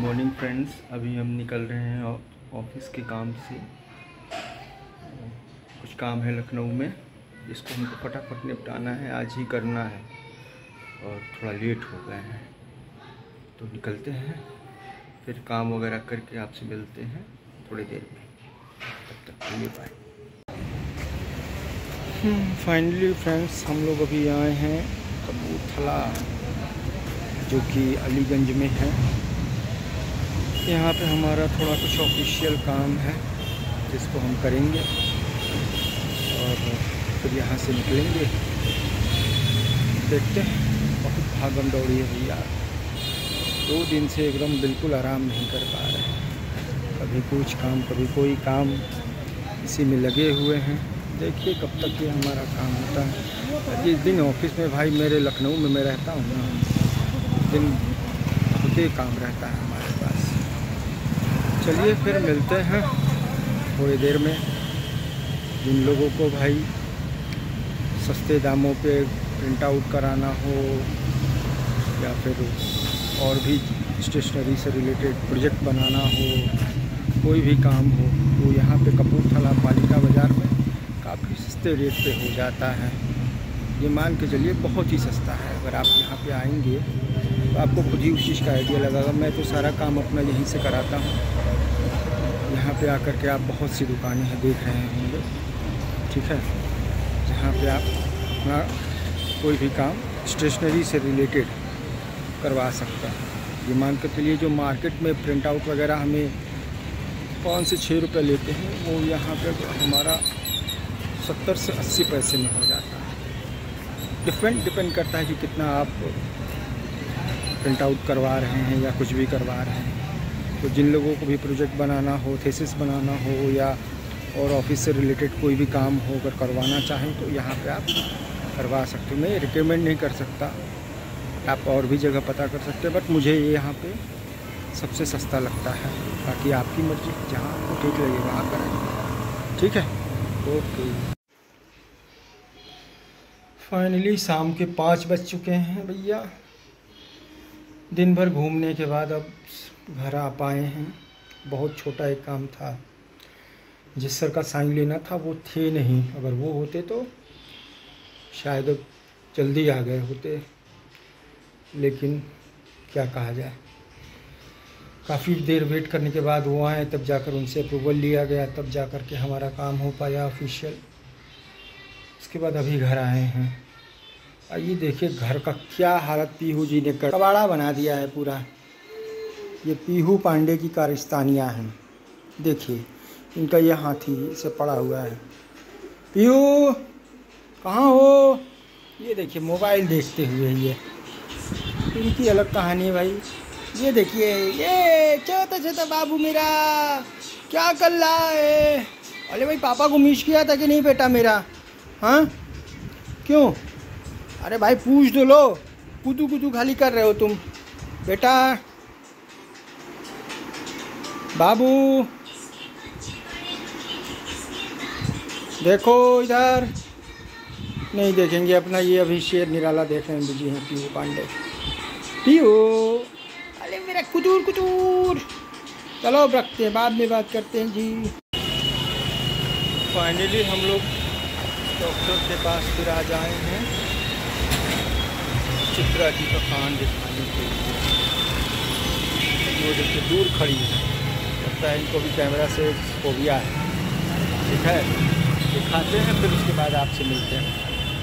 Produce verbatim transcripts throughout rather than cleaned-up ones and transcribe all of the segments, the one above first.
Morning friends, अभी हम निकल रहे हैं ऑफिस के काम से। कुछ काम है लखनऊ में जिसको हमको फटाफट निपटाना है, आज ही करना है और थोड़ा लेट हो गए हैं तो निकलते हैं। फिर काम वगैरह करके आपसे मिलते हैं थोड़ी देर में। तब तक के लिए बाय। फाइनली फ्रेंड्स, हम लोग अभी आए हैं कपूरथला, जो कि अलीगंज में है। यहाँ पे हमारा थोड़ा कुछ ऑफिशियल काम है जिसको हम करेंगे और फिर यहाँ से निकलेंगे। देखते हैं, बहुत भागम दौड़ी है भैया। दो दिन से एकदम बिल्कुल आराम नहीं कर पा रहे हैं। कभी कुछ काम कभी कोई काम, इसी में लगे हुए हैं। देखिए कब तक ये हमारा काम होता है। जिस दिन ऑफिस में भाई मेरे लखनऊ में मैं रहता हूँ ना, दिन होते काम रहता है हमारे पास। चलिए फिर मिलते हैं थोड़ी देर में। जिन लोगों को भाई सस्ते दामों पे प्रिंट आउट कराना हो या फिर और भी स्टेशनरी से रिलेटेड प्रोजेक्ट बनाना हो, कोई भी काम हो, तो यहाँ पे कपूरथला पालिका बाज़ार में काफ़ी सस्ते रेट पे हो जाता है। ये मान के चलिए बहुत ही सस्ता है। अगर आप यहाँ पे आएंगे तो आपको खुद ही उस चीज़ का आइडिया लगेगा। मैं तो सारा काम अपना यहीं से कराता हूँ। यहाँ पे आकर के आप बहुत सी दुकानें हैं देख रहे होंगे, ठीक है, जहाँ पे आप अपना कोई भी काम स्टेशनरी से रिलेटेड करवा सकते हैं। ये मान कर चलिए जो मार्केट में प्रिंट आउट वगैरह हमें पाँच से छः रुपये लेते हैं, वो यहाँ पे हमारा सत्तर से अस्सी पैसे में हो जाता है। डिफरेंट डिपेंड करता है कि कितना आप प्रिंट आउट करवा रहे हैं या कुछ भी करवा रहे हैं। तो जिन लोगों को भी प्रोजेक्ट बनाना हो, थीसिस बनाना हो या और ऑफिस से रिलेटेड कोई भी काम हो अगर करवाना चाहें तो यहाँ पे आप करवा सकते हो। मैं रिकमेंड नहीं कर सकता, आप और भी जगह पता कर सकते हैं, बट मुझे ये यहाँ पे सबसे सस्ता लगता है। बाकी आपकी मर्ज़ी, जहाँ आपको ठीक लगे वहाँ करें, ठीक है। ओके, फाइनली शाम के पाँच बज चुके हैं भैया। दिन भर घूमने के बाद अब घर आ पाए हैं। बहुत छोटा एक काम था, जिस सर का साइन लेना था वो थे नहीं। अगर वो होते तो शायद अब जल्दी आ गए होते, लेकिन क्या कहा जाए, काफ़ी देर वेट करने के बाद वो आए, तब जाकर उनसे अप्रूवल लिया गया, तब जाकर के हमारा काम हो पाया ऑफिशियल। उसके बाद अभी घर आए हैं। आइए देखिए घर का क्या हालत पीहू जी ने कर कबाड़ा बना दिया है पूरा। ये पीहू पांडे की कारस्तानियाँ हैं। देखिए इनका ये हाथी से पड़ा हुआ है। पीहू कहाँ हो? ये देखिए मोबाइल देखते हुए, ये इनकी अलग कहानी है भाई। ये देखिए ये छोटा छोटा बाबू मेरा क्या कर रहा है। अरे भाई पापा को मिस किया था कि नहीं बेटा मेरा? हाँ क्यों? अरे भाई पूछ दो, लो कुतू कुतू खाली कर रहे हो तुम बेटा। बाबू देखो इधर, नहीं देखेंगे अपना। ये अभी शेर निराला देख रहे हैं, बिजी हैं पीहू पांडे। पीहू अरे मेरा कुतूर कुतूर। चलो रखते हैं, बाद में बात करते हैं जी। फाइनली हम लोग डॉक्टर के पास फिर आ जाए हैं चित्रा जी का कान दिखाने के लिए। वो देखिए दूर खड़ी है, लगता है इनको भी कैमरा से फोबिया है, ठीक है। दिखाते हैं फिर उसके बाद आपसे मिलते हैं।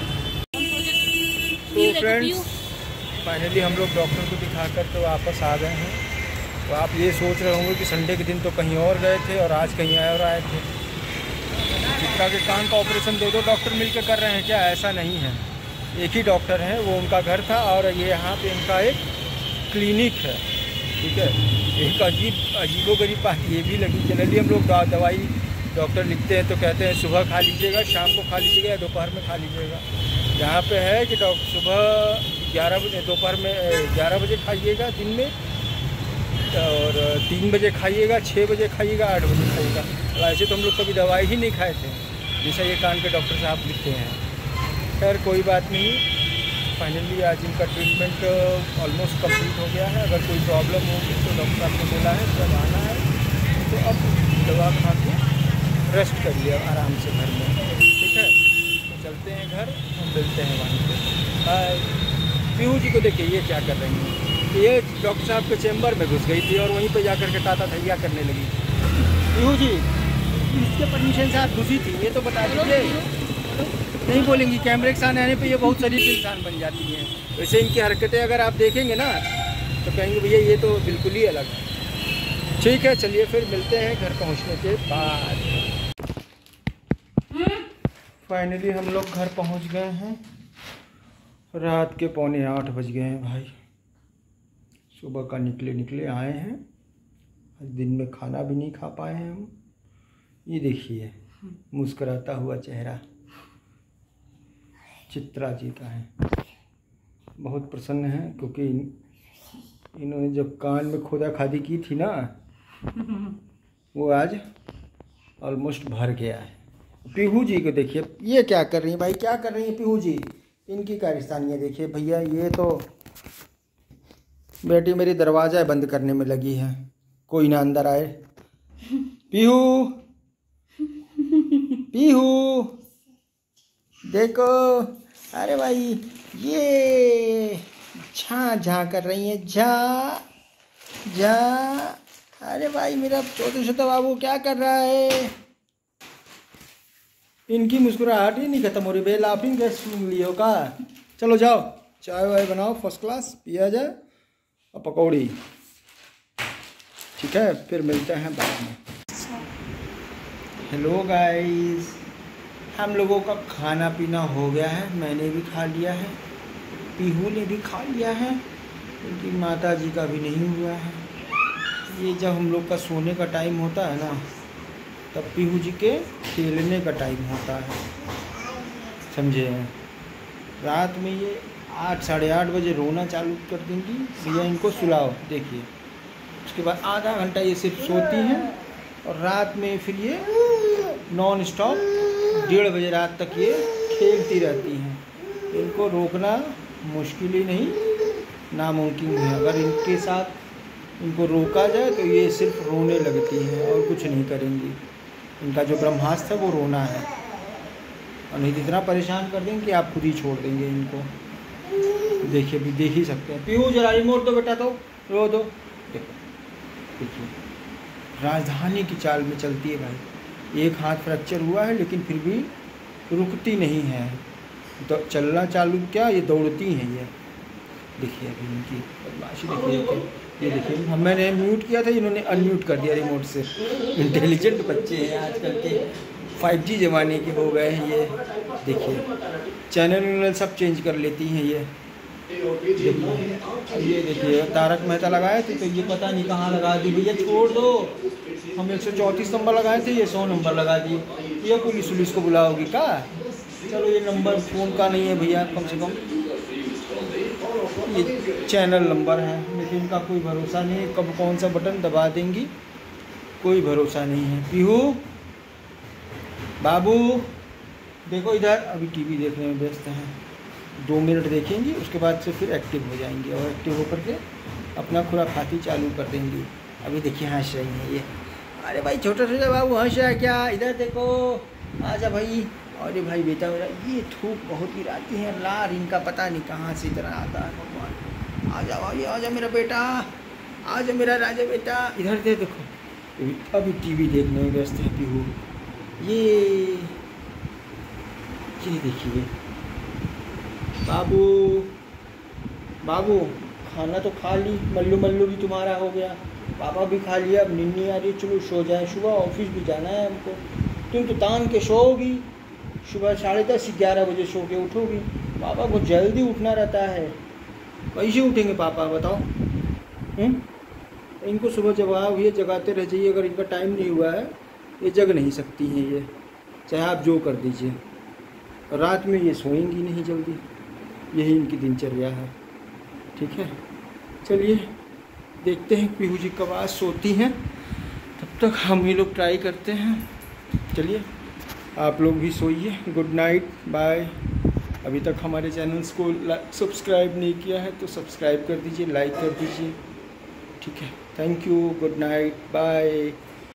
तो फ्रेंड्स फाइनली हम लोग डॉक्टर को दिखा कर तो वापस आ गए हैं। तो आप ये सोच रहे होंगे कि संडे के दिन तो कहीं और गए थे और आज कहीं और आए थे। चित्रा के कान का ऑपरेशन दो दो डॉक्टर मिलकर कर रहे हैं क्या? ऐसा नहीं है, एक ही डॉक्टर है। वो उनका घर था और ये यहाँ पे इनका एक क्लिनिक है, ठीक है। एक अजीब अजीबोगरीब बात ये भी लगी। जनरली हम लोग दवाई डॉक्टर लिखते हैं तो कहते हैं सुबह खा लीजिएगा, शाम को खा लीजिएगा या दोपहर में खा लीजिएगा। यहाँ पे है कि डॉक्टर सुबह ग्यारह बजे, दोपहर में ग्यारह बजे खाइएगा दिन में, और तीन बजे खाइएगा, छः बजे खाइएगा, आठ बजे खाइएगा। वैसे तो हम लोग कभी दवाई ही नहीं खाए थे, जैसा ये कान के डॉक्टर साहब लिखते हैं। खैर कोई बात नहीं, फाइनली आज इनका ट्रीटमेंट ऑलमोस्ट कंप्लीट हो गया है। अगर कोई प्रॉब्लम होगी तो डॉक्टर साहब ने बोला है जब आना है तो अब दवा खा के रेस्ट कर लिया आराम से घर में, ठीक है। तो चलते हैं घर, हम मिलते हैं वहीं पे। बाय। पीहू जी को देखिए ये क्या कर रही हैं, ये डॉक्टर साहब के चैम्बर में घुस गई थी और वहीं पे जाकर के ताता थैया करने लगी। पीहू जी इसके परमिशन से आप घुसी थी, ये तो बता दीजिए। नहीं बोलेंगी, कैमरे के सामने आने पे ये बहुत शरीफ इंसान बन जाती हैं। वैसे इनकी हरकतें अगर आप देखेंगे ना तो कहेंगे भैया ये तो बिल्कुल ही अलग है। ठीक है, चलिए फिर मिलते हैं घर पहुंचने के बाद। फाइनली हम लोग घर पहुंच गए हैं। रात के पौने आठ बज गए हैं भाई। सुबह का निकले निकले आए हैं, दिन में खाना भी नहीं खा पाए हैं हम। ये देखिए मुस्कुराता हुआ चेहरा चित्रा जी का है। बहुत प्रसन्न है क्योंकि इन्होंने जब कान में खोदा खादी की थी ना वो आज ऑलमोस्ट भर गया है। पीहू जी को देखिए ये क्या कर रही है भाई, क्या कर रही है पीहू जी, इनकी कारस्तानी है। देखिए भैया ये तो बेटी मेरी दरवाज़ा बंद करने में लगी है, कोई ना अंदर आए। पीहू पीहू देखो, अरे भाई ये झा झा कर रही है, झा झा। अरे भाई मेरा छोटे छोटा बाबू क्या कर रहा है। इनकी मुस्कुराहट ही नहीं खत्म हो रही। बे लाफिंग गैस सुन लियो का। चलो जाओ चाय वाय बनाओ, फर्स्ट क्लास पिया जाए और पकौड़ी, ठीक है। फिर मिलते हैं बाद में। हेलो गाइस, हम लोगों का खाना पीना हो गया है। मैंने भी खा लिया है, पीहू ने भी खा लिया है, उनकी माता जी का भी नहीं हुआ है। ये जब हम लोग का सोने का टाइम होता है ना तब पीहू जी के खेलने का टाइम होता है, समझे। रात में ये आठ साढ़े आठ बजे रोना चालू कर देंगी, भैया इनको सुलाओ। देखिए उसके बाद आधा घंटा ये सिर्फ सोती हैं और रात में फिर ये नॉन स्टॉप डेढ़ बजे रात तक ये खेलती रहती हैं। इनको रोकना मुश्किल ही नहीं, नामुमकिन है। अगर इनके साथ इनको रोका जाए तो ये सिर्फ रोने लगती हैं और कुछ नहीं करेंगी। इनका जो ब्रह्मास्त्र है वो रोना है, और नहीं तो इतना परेशान कर देंगे कि आप खुद ही छोड़ देंगे इनको। देखिए भी देख ही सकते हैं। पीहू जरा रिमोट दो बेटा, तो रो दो। देखो देखिए राजधानी की चाल में चलती है भाई। एक हाथ फ्रैक्चर हुआ है लेकिन फिर भी रुकती नहीं है, तो चलना चालू क्या ये दौड़ती हैं ये। देखिए अभी इनकी बदमाशी देखिए, ये देखिए हम मैंने म्यूट किया था, इन्होंने अनम्यूट कर दिया रिमोट से। इंटेलिजेंट बच्चे हैं आजकल के, फाइव जी ज़माने के हो गए हैं ये। देखिए चैनल वैनल सब चेंज कर लेती हैं ये। देखिए ये देखिए तारक मेहता लगाए थे तो ये पता नहीं कहाँ लगा दी। भैया छोड़ दो, हम एक सौ चौंतीस नंबर लगाए थे, ये सौ नंबर लगा दिए। ये पुलिस पुलिस को बुलाओगी का। चलो ये नंबर फ़ोन का नहीं है भैया, कम से कम ये चैनल नंबर है, लेकिन इनका कोई भरोसा नहीं है, कब कौन सा बटन दबा देंगी कोई भरोसा नहीं है। पीहू बाबू देखो इधर, अभी टीवी देखने में व्यस्त हैं। दो मिनट देखेंगी उसके बाद से फिर एक्टिव हो जाएंगी और एक्टिव होकर के अपना खुराफाती चालू कर देंगी। अभी देखिए हंस रही हैं ये। अरे भाई छोटे छोटे बाबू हंस रहा है क्या, इधर देखो, आजा भाई। अरे भाई बेटा मेरा ये थूक बहुत गिराती है, लार इनका पता नहीं कहाँ से इतना आता है भगवान। आजा भाई आजा मेरा बेटा, आजा मेरा राजा बेटा। इधर दे देखो, अभी टीवी देखने में व्यस्त है पीहू। ये ये देखिए बाबू बाबू खाना तो खा ली, मल्लू मल्लू भी तुम्हारा हो गया, पापा भी खा लिया, अब निन्नी आ रही, चलो सो जाए, सुबह ऑफिस भी जाना है हमको। तुम तो तान के सोओगी, सुबह साढ़े दस ग्यारह बजे सो के उठोगी। पापा को जल्दी उठना रहता है, कैसे उठेंगे पापा बताओ। हुँ? इनको सुबह जवाब ये जगाते रह जाइए, अगर इनका टाइम नहीं हुआ है ये जग नहीं सकती हैं ये, चाहे आप जो कर दीजिए। रात में ये सोएंगी नहीं जल्दी, यही इनकी दिनचर्या है, ठीक है। चलिए देखते हैं पीहू जी कब आज सोती हैं, तब तक हम ही लोग ट्राई करते हैं। चलिए आप लोग भी सोइए, गुड नाइट, बाय। अभी तक हमारे चैनल्स को सब्सक्राइब नहीं किया है तो सब्सक्राइब कर दीजिए, लाइक कर दीजिए। ठीक है, thank you, good night, bye.